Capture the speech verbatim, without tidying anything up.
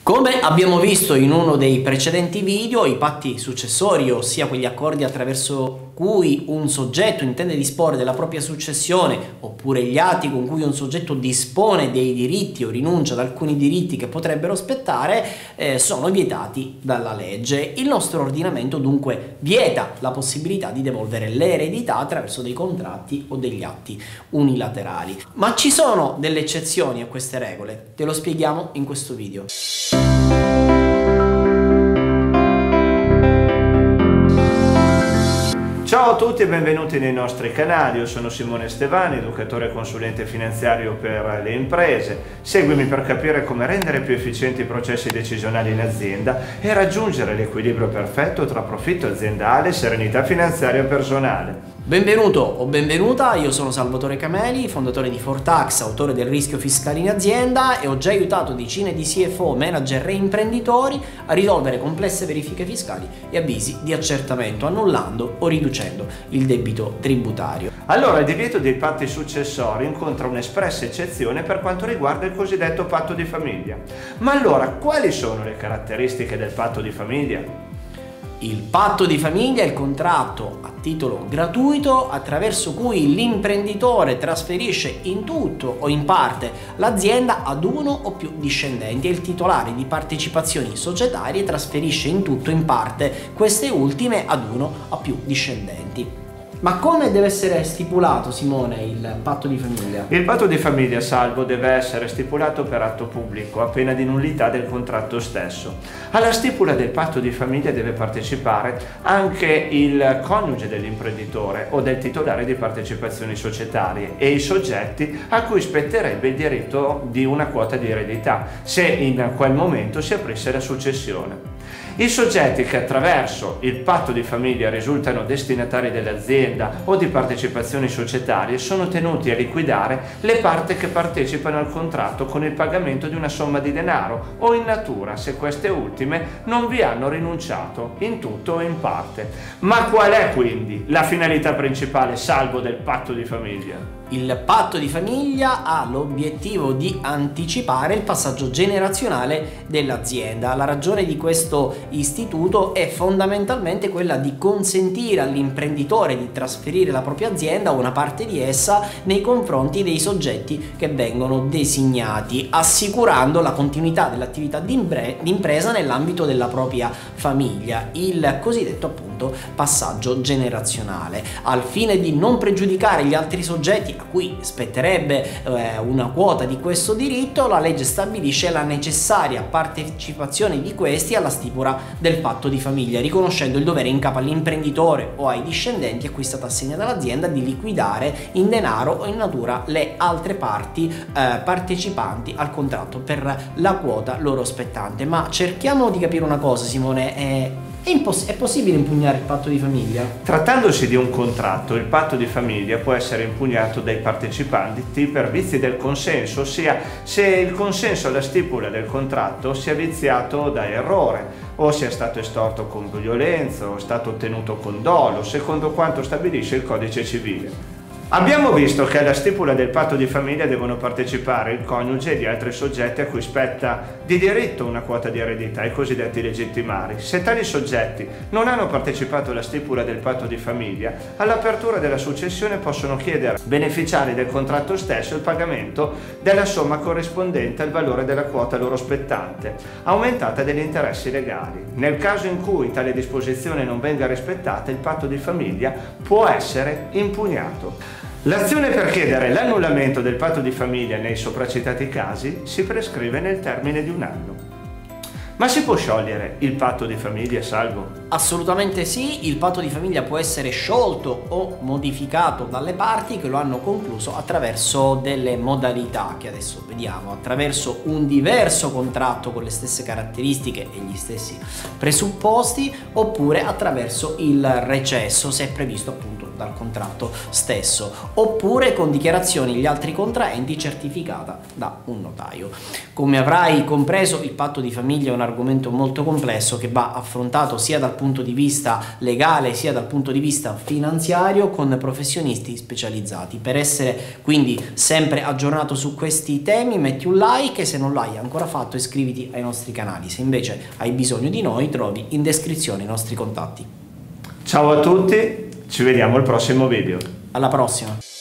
Come abbiamo visto in uno dei precedenti video, i patti successori, ossia quegli accordi attraverso cui un soggetto intende disporre della propria successione, oppure gli atti con cui un soggetto dispone dei diritti o rinuncia ad alcuni diritti che potrebbero spettare, eh, sono vietati dalla legge. Il nostro ordinamento dunque vieta la possibilità di devolvere l'eredità attraverso dei contratti o degli atti unilaterali. Ma ci sono delle eccezioni a queste regole, te lo spieghiamo in questo video. Ciao a tutti e benvenuti nei nostri canali. Io sono Simone Stevani, educatore e consulente finanziario per le imprese. Seguimi per capire come rendere più efficienti i processi decisionali in azienda e raggiungere l'equilibrio perfetto tra profitto aziendale e serenità finanziaria personale. Benvenuto o benvenuta, io sono Salvatore Cameli, fondatore di Fortax, autore del rischio fiscale in azienda, e ho già aiutato decine di C F O, manager e imprenditori a risolvere complesse verifiche fiscali e avvisi di accertamento, annullando o riducendo il debito tributario. Allora, il divieto dei patti successori incontra un'espressa eccezione per quanto riguarda il cosiddetto patto di famiglia. Ma allora, quali sono le caratteristiche del patto di famiglia? Il patto di famiglia è il contratto a titolo gratuito attraverso cui l'imprenditore trasferisce in tutto o in parte l'azienda ad uno o più discendenti e il titolare di partecipazioni societarie trasferisce in tutto o in parte queste ultime ad uno o più discendenti. Ma come deve essere stipulato, Simone, il patto di famiglia? Il patto di famiglia, Salvo, deve essere stipulato per atto pubblico a pena di nullità del contratto stesso. Alla stipula del patto di famiglia deve partecipare anche il coniuge dell'imprenditore o del titolare di partecipazioni societarie e i soggetti a cui spetterebbe il diritto di una quota di eredità, se in quel momento si aprisse la successione. I soggetti che attraverso il patto di famiglia risultano destinatari dell'azienda o di partecipazioni societarie sono tenuti a liquidare le parti che partecipano al contratto con il pagamento di una somma di denaro o in natura se queste ultime non vi hanno rinunciato in tutto o in parte. Ma qual è quindi la finalità principale, Salvo, del patto di famiglia? Il patto di famiglia ha l'obiettivo di anticipare il passaggio generazionale dell'azienda. La ragione di questo istituto è fondamentalmente quella di consentire all'imprenditore di trasferire la propria azienda o una parte di essa nei confronti dei soggetti che vengono designati, assicurando la continuità dell'attività di impresa nell'ambito della propria famiglia, il cosiddetto appunto passaggio generazionale. Al fine di non pregiudicare gli altri soggetti a cui spetterebbe eh, una quota di questo diritto, la legge stabilisce la necessaria partecipazione di questi alla stipula del patto di famiglia, riconoscendo il dovere in capo all'imprenditore o ai discendenti a cui è stata assegnata l'azienda di liquidare in denaro o in natura le altre parti eh, partecipanti al contratto per la quota loro spettante. Ma cerchiamo di capire una cosa, Simone, è È, è possibile impugnare il patto di famiglia? Trattandosi di un contratto, il patto di famiglia può essere impugnato dai partecipanti per vizi del consenso, ossia se il consenso alla stipula del contratto sia viziato da errore o sia stato estorto con violenza o è stato ottenuto con dolo, secondo quanto stabilisce il codice civile. Abbiamo visto che alla stipula del patto di famiglia devono partecipare il coniuge e gli altri soggetti a cui spetta di diritto una quota di eredità, i cosiddetti legittimari. Se tali soggetti non hanno partecipato alla stipula del patto di famiglia, all'apertura della successione possono chiedere ai beneficiari del contratto stesso il pagamento della somma corrispondente al valore della quota loro spettante, aumentata dagli interessi legali. Nel caso in cui tale disposizione non venga rispettata, il patto di famiglia può essere impugnato. L'azione per chiedere l'annullamento del patto di famiglia nei sopracitati casi si prescrive nel termine di un anno. Ma si può sciogliere il patto di famiglia, Salvo? Assolutamente sì, il patto di famiglia può essere sciolto o modificato dalle parti che lo hanno concluso attraverso delle modalità che adesso vediamo, attraverso un diverso contratto con le stesse caratteristiche e gli stessi presupposti, oppure attraverso il recesso, se è previsto appunto dal contratto stesso, oppure con dichiarazioni gli altri contraenti certificata da un notaio. Come avrai compreso, il patto di famiglia è un argomento molto complesso che va affrontato sia dal punto di vista legale sia dal punto di vista finanziario con professionisti specializzati. Per essere quindi sempre aggiornato su questi temi metti un like e se non l'hai ancora fatto iscriviti ai nostri canali. Se invece hai bisogno di noi trovi in descrizione i nostri contatti. Ciao a tutti, ci vediamo al prossimo video. Alla prossima!